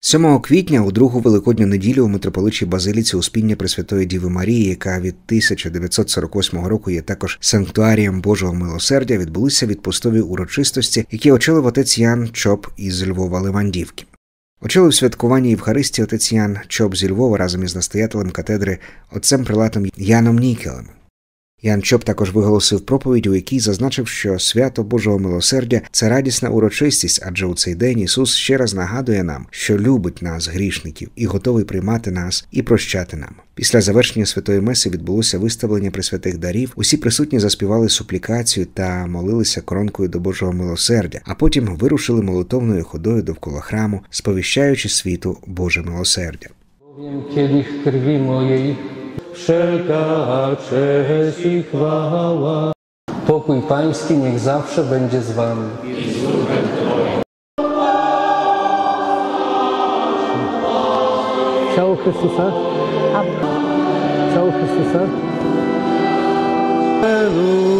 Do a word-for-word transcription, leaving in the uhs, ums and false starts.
сьомого квітня у другу великодню неділю у митрополичій базиліці Успіння Пресвятої Діви Марії, яка від тисяча дев'ятсот сорок восьмого року є також санктуарієм Божого милосердя, відбулися відпустові урочистості, які очолив отець Ян Чоп із Львова-Левандівки. Очолив святкування Євхаристії отець Ян Чоп зі Львова разом із настоятелем катедри отцем прилатом Яном Нікелем. Ян Чоп також виголосив проповідь, у якій зазначив, що свято Божого милосердя – це радісна урочистість, адже у цей день Ісус ще раз нагадує нам, що любить нас, грішників, і готовий приймати нас і прощати нам. Після завершення Святої Меси відбулося виставлення пресвятих дарів, усі присутні заспівали суплікацію та молилися коронкою до Божого милосердя, а потім вирушили молитовною ходою довкола храму, сповіщаючи світу Боже милосердя. Wszelka cześć i chwała. Pokój Pański niech zawsze będzie z wami. Ciało Chrystusa. Ciało Chrystusa.